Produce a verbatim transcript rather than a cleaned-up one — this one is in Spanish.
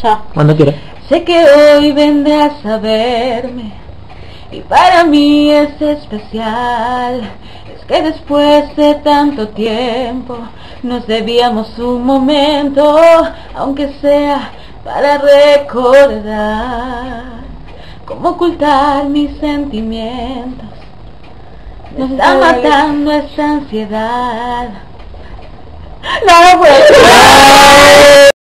Chao. Cuando quieras. Sé que hoy vendrás a verme y para mí es especial. Es que después de tanto tiempo nos debíamos un momento, aunque sea para recordar cómo ocultar mis sentimientos. Me está matando esta ansiedad. No, no puedo.